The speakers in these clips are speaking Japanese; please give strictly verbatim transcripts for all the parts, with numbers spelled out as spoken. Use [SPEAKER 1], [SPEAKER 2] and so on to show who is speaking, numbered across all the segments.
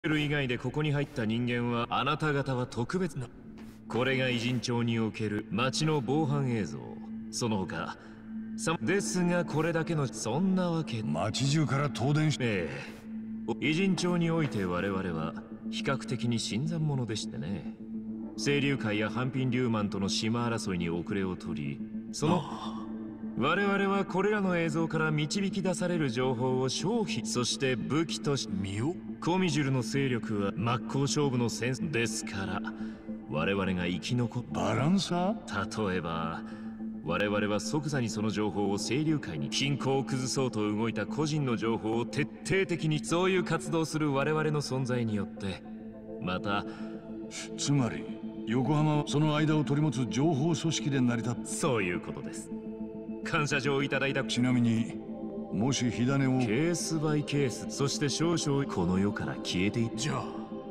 [SPEAKER 1] 以外でここに入った人間はあなた方は特別な。これが偉人町における町の防犯映像。その他さですが、これだけのそんなわけ。
[SPEAKER 2] 町中から東電し、
[SPEAKER 1] ええ、偉人町において我々は比較的に新参者でしてね。清流会やハンピン・リューマンとの島争いに遅れを取り、その我々はこれらの映像から導き出される情報を商品、そして武器とし身を。コミジュルの勢力は真っ向勝負のセンスですから、我々が生き残った
[SPEAKER 2] バランサー。
[SPEAKER 1] 例えば我々は即座にその情報を清流会に、均衡を崩そうと動いた個人の情報を徹底的に、そういう活動する我々の存在によって、また
[SPEAKER 2] つまり横浜はその間を取り持つ情報組織で成り立つ。
[SPEAKER 1] そういうことです。感謝状をいただいた。
[SPEAKER 2] ちなみにもし火種を
[SPEAKER 1] ケースバイケース、そして少々この世から消えていっ
[SPEAKER 3] じゃあ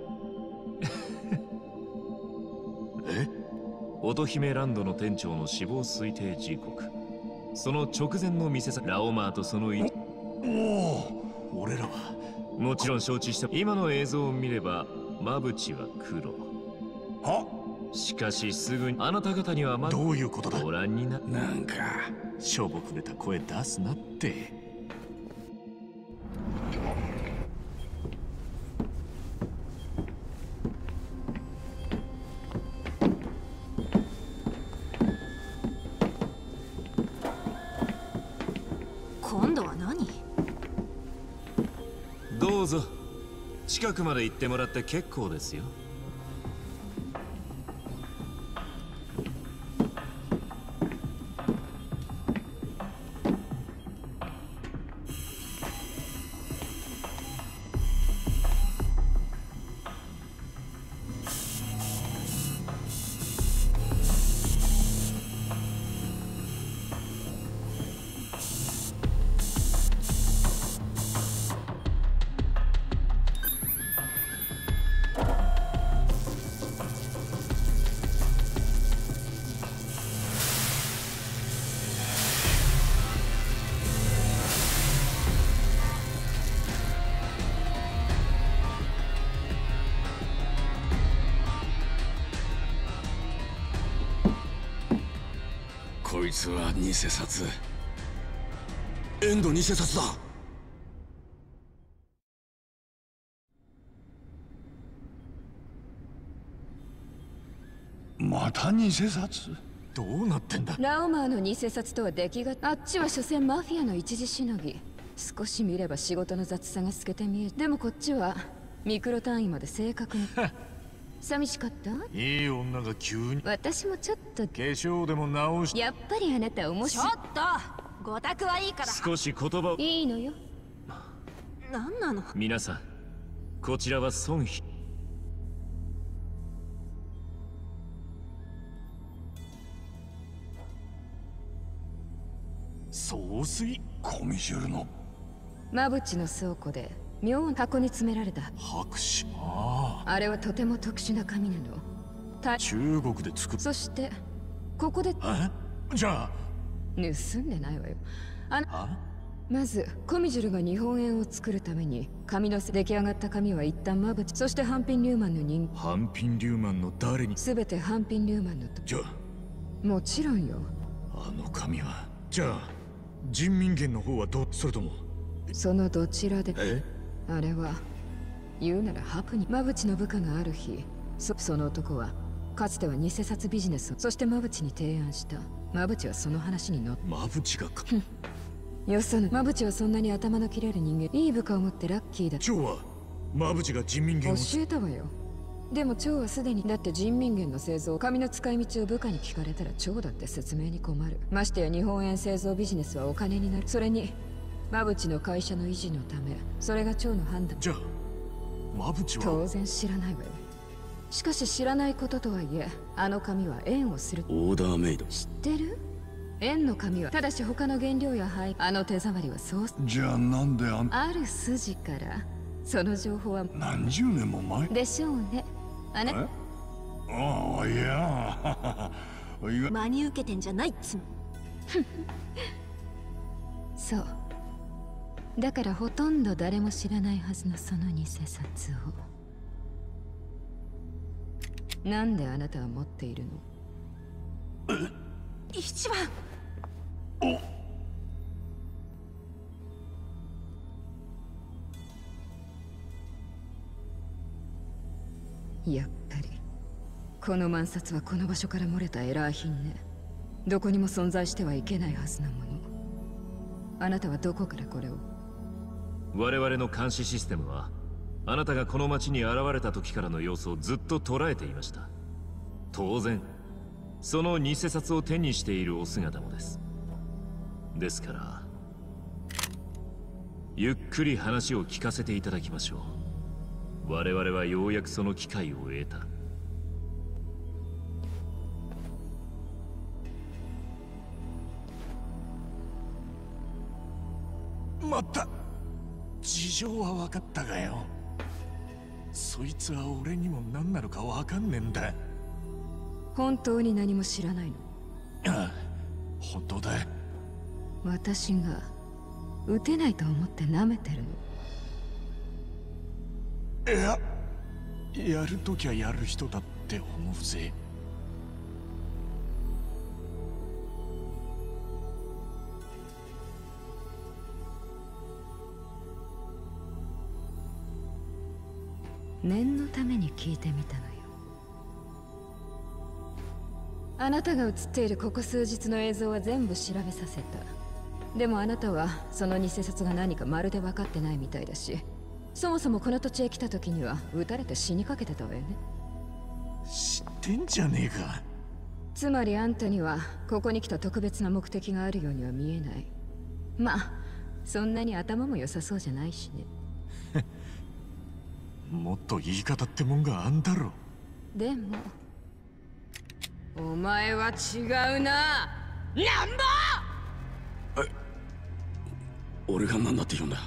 [SPEAKER 3] え
[SPEAKER 1] 乙姫ランドの店長の死亡推定時刻、その直前の店先ラオマーとそのい
[SPEAKER 2] おお、
[SPEAKER 3] 俺らは
[SPEAKER 1] もちろん承知した。今の映像を見ればまぶちは黒。
[SPEAKER 2] は
[SPEAKER 1] しかしすぐにあなた方にはまだ
[SPEAKER 3] どういうことだ。
[SPEAKER 1] ご覧にな。
[SPEAKER 3] なんかしょぼくれた声出すなって。
[SPEAKER 4] 今度は何？
[SPEAKER 1] どうぞ近くまで行ってもらって結構ですよ。
[SPEAKER 3] こいつは偽札。エンド偽札だ。
[SPEAKER 2] また偽札。
[SPEAKER 3] どうなってんだ。
[SPEAKER 4] ラオマーの偽札とは出来が、あっちは所詮マフィアの一時しのぎ。少し見れば仕事の雑さが透けて見える。でもこっちはミクロ単位まで正確に寂しかった？
[SPEAKER 3] いい女が急に。
[SPEAKER 4] 私もちょっと。
[SPEAKER 3] 化粧でも直し。
[SPEAKER 4] やっぱりあなた面白い。
[SPEAKER 5] ちょっとごたくはいいから。
[SPEAKER 1] 少し言葉を。
[SPEAKER 4] いいのよ。
[SPEAKER 5] 何なの？
[SPEAKER 1] 皆さんこちらは孫妃。
[SPEAKER 3] 総帥。
[SPEAKER 2] コミジュルの
[SPEAKER 4] マブチの倉庫で妙な箱に詰められた
[SPEAKER 3] 白紙。あ
[SPEAKER 4] あれはとても特殊な紙なの。た
[SPEAKER 3] 中国で作っ。
[SPEAKER 4] そしてここで
[SPEAKER 3] えじゃあ
[SPEAKER 4] 盗んでないわよ。あ
[SPEAKER 3] あ
[SPEAKER 4] まずコミジュルが日本円を作るために紙の出来上がった紙は一旦マブチ、そしてハンピン・リューマンの人
[SPEAKER 3] ハンピン・リューマンの誰に。
[SPEAKER 4] 全てハンピン・リューマンのと。
[SPEAKER 3] じゃ
[SPEAKER 4] もちろんよ。
[SPEAKER 3] ああの紙は。じゃあ人民元の方はどう。それとも
[SPEAKER 4] そのどちらで。
[SPEAKER 3] え
[SPEAKER 4] あれは言うならハプニング。マブチの部下がある日、そその男はかつては偽札ビジネスを、そしてマブチに提案した。マブチはその話に乗っ
[SPEAKER 3] マブチがか
[SPEAKER 4] よそのマブチはそんなに頭の切れる人間。いい部下を持ってラッキーだ。
[SPEAKER 3] 蝶はマブチが人民元を。
[SPEAKER 4] 教えたわよ。でも蝶はすでに。だって人民元の製造、紙の使い道を部下に聞かれたら蝶だって説明に困る。ましてや日本円製造ビジネスはお金になる。それにマブチの会社の維持のため、それが蝶の判断。
[SPEAKER 3] じゃあマブチは。
[SPEAKER 4] 当然知らないわよ。しかし知らないこととはいえ、あの紙は円をする。
[SPEAKER 3] オーダーメイド。
[SPEAKER 4] 知ってる？円の紙はただし他の原料や灰、あの手触りはそう。
[SPEAKER 2] じゃあなんであん
[SPEAKER 4] ある筋からその情報は。
[SPEAKER 2] 何十年も前
[SPEAKER 4] でしょうね。あな
[SPEAKER 2] えああいやいや
[SPEAKER 5] 真に受けてんじゃないっつの。
[SPEAKER 4] そうだからほとんど誰も知らないはずのその偽札をなんであなたは持っているの？
[SPEAKER 5] 一番。
[SPEAKER 4] やっぱりこの万札はこの場所から漏れたエラー品ね。どこにも存在してはいけないはずなもの。あなたはどこからこれを？
[SPEAKER 1] 我々の監視システムはあなたがこの町に現れた時からの様子をずっと捉えていました。当然その偽札を手にしているお姿もです。ですからゆっくり話を聞かせていただきましょう。我々はようやくその機会を得た。
[SPEAKER 6] まった事情は分かったがよ、そいつは俺にも何なのか分かんねえんだ。
[SPEAKER 4] 本当に何も知らないの？
[SPEAKER 6] ああ、本当だ。
[SPEAKER 4] 私が撃てないと思って舐めてるの？
[SPEAKER 6] いや、やるときはやる人だって思うぜ。
[SPEAKER 4] 念のために聞いてみたのよ。あなたが映っているここ数日の映像は全部調べさせた。でもあなたはその偽札が何かまるで分かってないみたいだし、そもそもこの土地へ来た時には撃たれて死にかけてたわよね。
[SPEAKER 6] 知ってんじゃねえか。
[SPEAKER 4] つまりあんたにはここに来た特別な目的があるようには見えない。まあそんなに頭も良さそうじゃないしね。
[SPEAKER 6] もっと言い方ってもんがあんだろ。
[SPEAKER 4] でもお前は違うな、なんぼ。
[SPEAKER 3] え、俺が何だって言うんだ。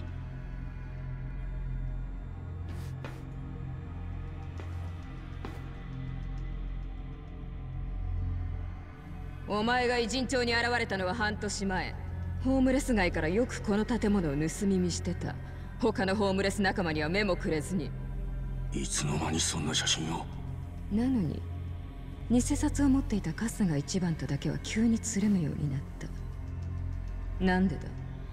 [SPEAKER 4] お前が偉人町に現れたのは半年前。ホームレス街からよくこの建物を盗み見してた。他のホームレス仲間には目もくれずに。
[SPEAKER 3] いつの間にそんな写真を。
[SPEAKER 4] なのに偽札を持っていた春日一番とだけは急につるむようになった。なんでだ？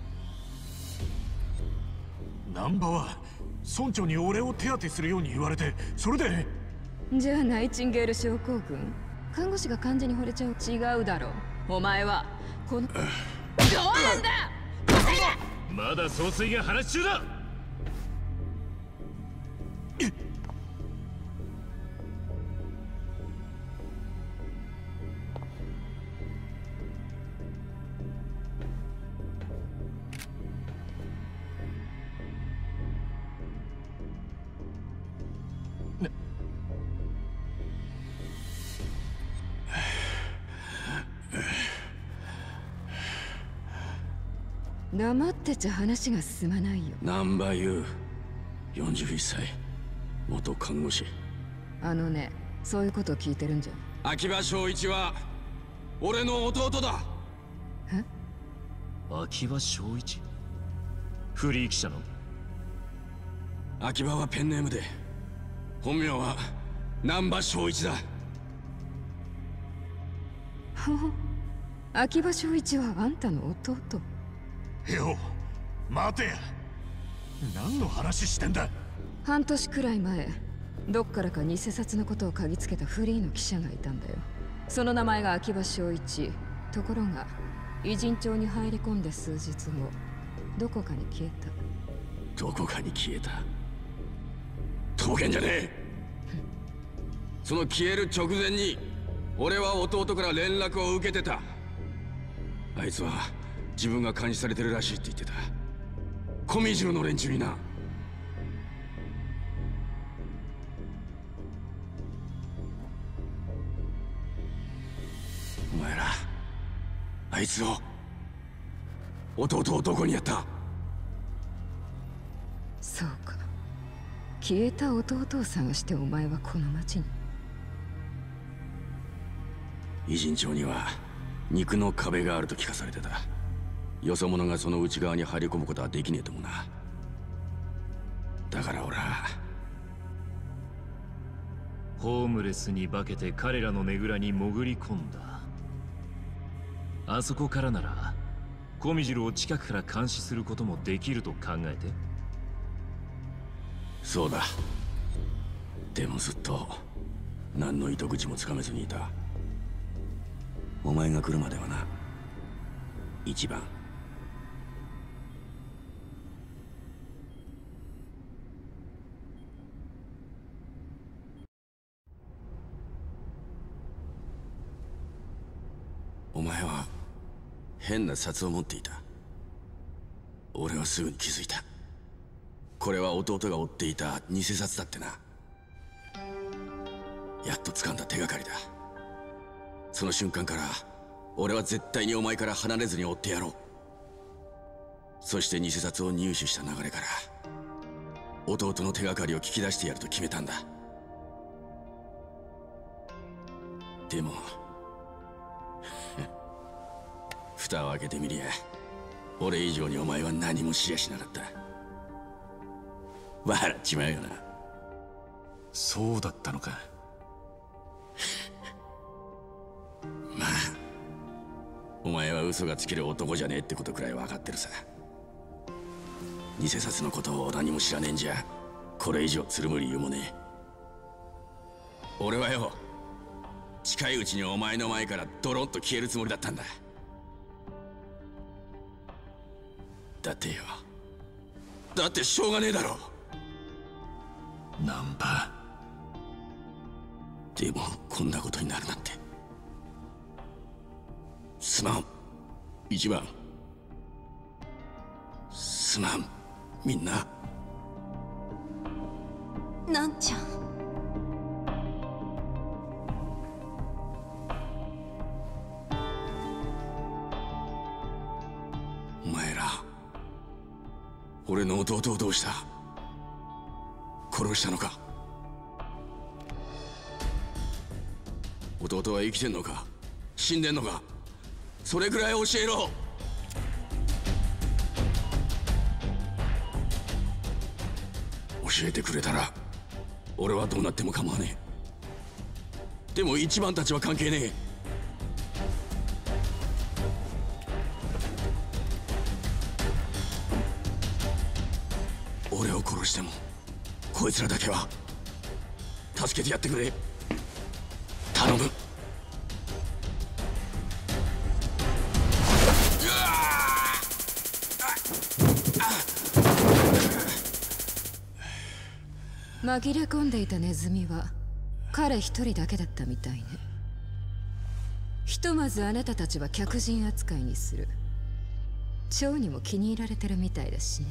[SPEAKER 6] 難波は村長に俺を手当てするように言われて、それで。
[SPEAKER 4] じゃあナイチンゲール症候群？看護師が患者に惚れちゃう？違うだろう。お前はこのどうなんだ。
[SPEAKER 1] まだ総帥が話中だ。
[SPEAKER 4] 黙ってちゃ話が進まないよ。
[SPEAKER 3] 難波優、よんじゅういっさい、元看護師。
[SPEAKER 4] あのね、そういうことを聞いてるんじゃ。
[SPEAKER 3] 秋葉正一は俺の弟だ。
[SPEAKER 4] え？
[SPEAKER 1] 秋葉正一？フリー記者の？
[SPEAKER 3] 秋葉はペンネームで、本名は難波正一だ。
[SPEAKER 4] ほほ、秋葉正一はあんたの弟？
[SPEAKER 6] よ、待てや。何の話してんだ。
[SPEAKER 4] 半年くらい前、どっからか偽札のことを嗅ぎつけたフリーの記者がいたんだよ。その名前が秋葉正一。ところが偉人町に入り込んで数日後、どこかに消えた。
[SPEAKER 3] どこかに消えた。とぼけんじゃねえ。その消える直前に俺は弟から連絡を受けてた。あいつは自分が監視されてるらしいって言ってた。コミジュの連中にな。お前らあいつを、弟をどこにやった？
[SPEAKER 4] そうか、消えた弟を探してお前はこの町に。
[SPEAKER 3] 偉人町には肉の壁があると聞かされてた。よそ者がその内側に入り込むことはできねえともな。だから俺は
[SPEAKER 1] ホームレスに化けて彼らのねぐらに潜り込んだ。あそこからならコミジルを近くから監視することもできると考えて。
[SPEAKER 3] そうだ。でもずっと何の糸口もつかめずにいた。お前が来るまではな。一番。お前は変な札を持っていた。俺はすぐに気づいた。これは弟が追っていた偽札だってな。やっと掴んだ手がかりだ。その瞬間から俺は絶対にお前から離れずに追ってやろう。そして偽札を入手した流れから弟の手がかりを聞き出してやると決めたんだ。でも蓋を開けてみりゃ俺以上にお前は何もしやしなかった。笑っちまうよな。
[SPEAKER 2] そうだったのか。
[SPEAKER 3] まあお前は嘘がつける男じゃねえってことくらい分かってるさ。偽札のことを何も知らねえんじゃこれ以上つるむ理由もねえ。俺はよ、近いうちにお前の前からドロンと消えるつもりだったんだ。だってよ、だってしょうがねえだろ。
[SPEAKER 2] ナンバ
[SPEAKER 3] でもこんなことになるなんて。すまん一番。すまんみんな。
[SPEAKER 5] なんちゃん。
[SPEAKER 3] お前ら俺の弟をどうした？殺したのか？弟は生きてんのか死んでんのか、それくらい教えろ。教えてくれたら俺はどうなっても構わねえ。でも一番たちは関係ねえ。俺を殺してもこいつらだけは助けてやってくれ。頼む。
[SPEAKER 4] 紛れ込んでいたネズミは彼一人だけだったみたいね。ひとまずあなたたちは客人扱いにする。蝶にも気に入られてるみたいだしね。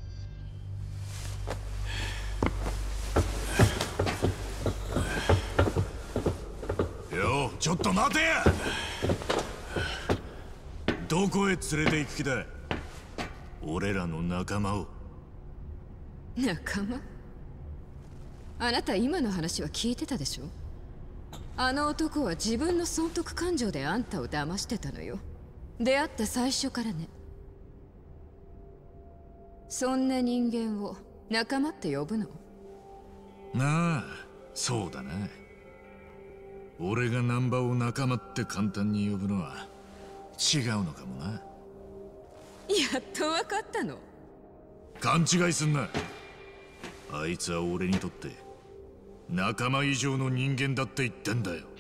[SPEAKER 6] よ、ちょっと待てや。どこへ連れて行く気だ？俺らの仲間を。
[SPEAKER 4] 仲間？あなた今の話は聞いてたでしょ。あの男は自分の損得感情であんたを騙してたのよ。出会った最初からね。そんな人間を仲間って呼ぶの？
[SPEAKER 2] なあ、そうだな。俺が難波を仲間って簡単に呼ぶのは違うのかもな。
[SPEAKER 4] やっと分かったの？
[SPEAKER 2] 勘違いすんな。あいつは俺にとって仲間以上の人間だって言ってんだよ。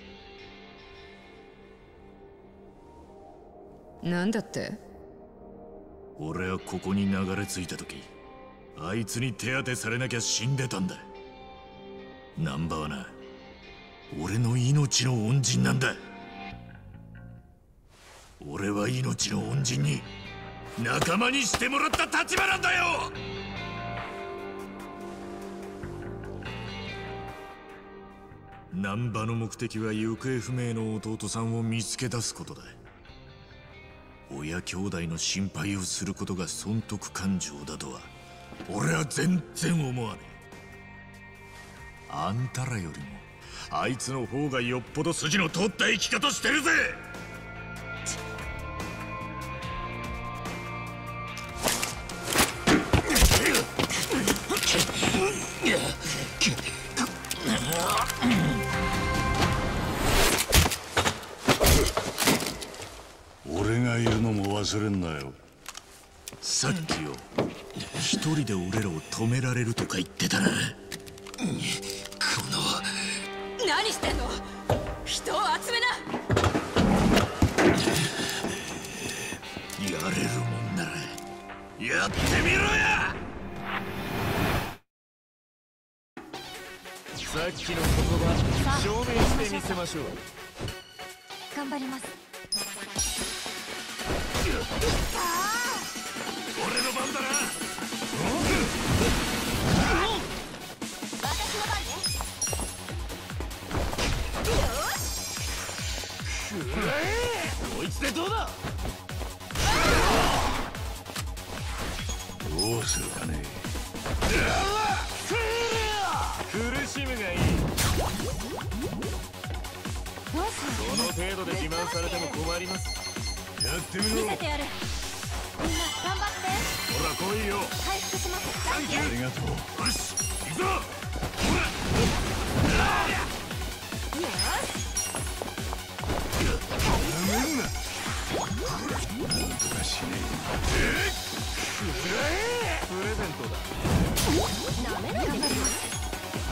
[SPEAKER 4] なんだって？
[SPEAKER 2] 俺はここに流れ着いた時、あいつに手当てされなきゃ死んでたんだ。難波はな、俺の命の恩人なんだ。俺は命の恩人に仲間にしてもらった立場なんだよ。難波の目的は行方不明の弟さんを見つけ出すことだ。親兄弟の心配をすることが損得感情だとは俺は全然思わねえ。あんたらよりもあいつの方がよっぽど筋の通った生き方してるぜ。
[SPEAKER 6] がいるのも忘れんなよ。
[SPEAKER 2] さっきよ、一人で俺らを止められるとか言ってたな。この
[SPEAKER 4] 何してんの？人を集めな。
[SPEAKER 2] やれるもんならやってみろや。
[SPEAKER 1] さっきの言葉証明してみせましょう。
[SPEAKER 5] 頑張ります。
[SPEAKER 2] 俺の番だな。
[SPEAKER 5] 私の番ね。
[SPEAKER 2] こいつでどうだ。
[SPEAKER 6] どうするかね。
[SPEAKER 1] 苦しむがいい。
[SPEAKER 5] どうしよ
[SPEAKER 1] この程度で自慢されても困ります。
[SPEAKER 2] やってみ
[SPEAKER 5] う。
[SPEAKER 2] ろ。
[SPEAKER 5] 見せてやる。みんな頑張って。
[SPEAKER 2] ほら来いよ。
[SPEAKER 5] 回復します。サンキュー。
[SPEAKER 6] ありがとう。
[SPEAKER 2] よし行くぞ。
[SPEAKER 5] よ
[SPEAKER 6] なんとかしね
[SPEAKER 1] プレゼントだ。
[SPEAKER 5] し。ダメだ。頑張ります。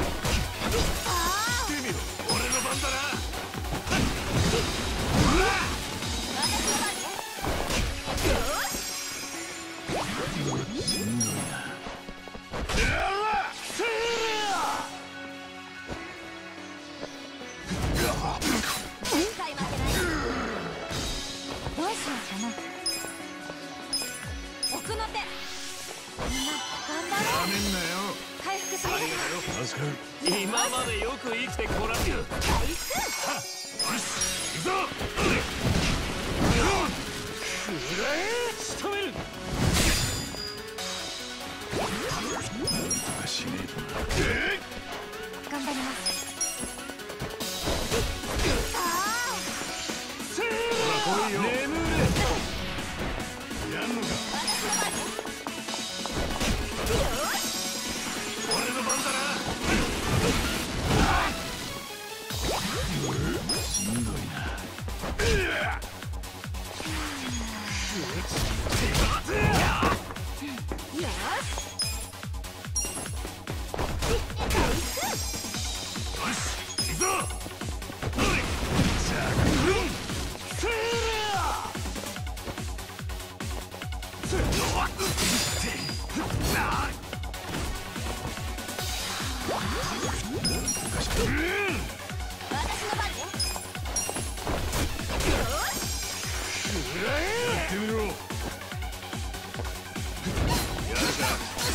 [SPEAKER 5] ああ。
[SPEAKER 2] してみろ。俺の番だな。
[SPEAKER 5] 私の番ね。よし。
[SPEAKER 6] しんどいな。
[SPEAKER 5] 一回負けない。どうしようかな。奥の手。みんな頑張ろう。
[SPEAKER 2] めんなよ。
[SPEAKER 5] 回復します。
[SPEAKER 6] 助かる。
[SPEAKER 1] 今までよく生きてこられる。
[SPEAKER 5] 回復。
[SPEAKER 2] よし行くぞ。
[SPEAKER 1] 仕留める。
[SPEAKER 6] なんとかしねえとな。
[SPEAKER 5] 頑張ります。
[SPEAKER 2] ほら来いよ。
[SPEAKER 1] 眠れ。
[SPEAKER 2] やんのか。
[SPEAKER 5] 私の番ね。よし。
[SPEAKER 2] 俺の番だな。
[SPEAKER 6] しんどいな。
[SPEAKER 5] よし。
[SPEAKER 2] よし行くぞ。
[SPEAKER 5] 私の番ね。よし。
[SPEAKER 2] やってみろ。やるか。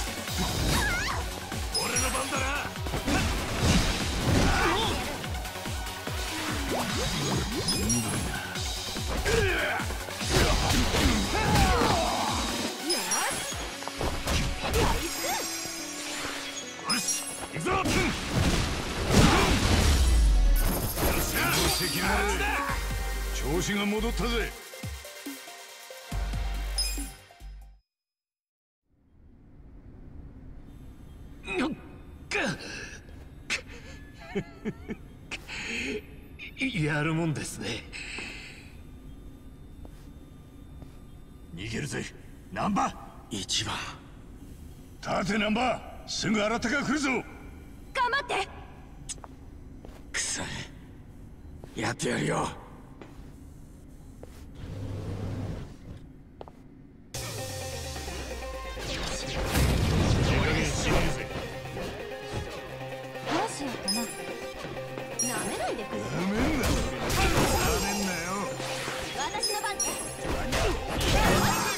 [SPEAKER 2] 俺の番だな。よし行くぞ。よっしゃ。
[SPEAKER 6] 調子が戻ったぜ。
[SPEAKER 2] やるもんですね。逃げるぜ難波。
[SPEAKER 3] 一番。
[SPEAKER 6] 立て難波、すぐ新手が来るぞ。
[SPEAKER 5] 頑張って。
[SPEAKER 3] くさい。やってやるよ。
[SPEAKER 5] どうしようかな。なめないでくれ。
[SPEAKER 6] ダメんだ。
[SPEAKER 2] ダメんなよ。
[SPEAKER 5] 私の番ね。よし。